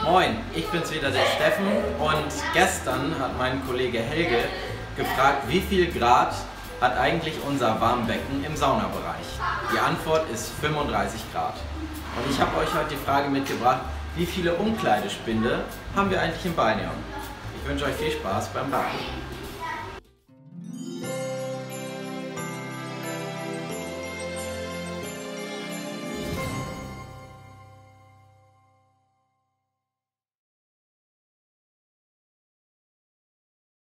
Moin, ich bin's wieder, der Steffen, und gestern hat mein Kollege Helge gefragt, wie viel Grad hat eigentlich unser Warmbecken im Saunabereich? Die Antwort ist 35 Grad. Und ich habe euch heute die Frage mitgebracht, wie viele Umkleidespinde haben wir eigentlich im Balneum? Ich wünsche euch viel Spaß beim Baden.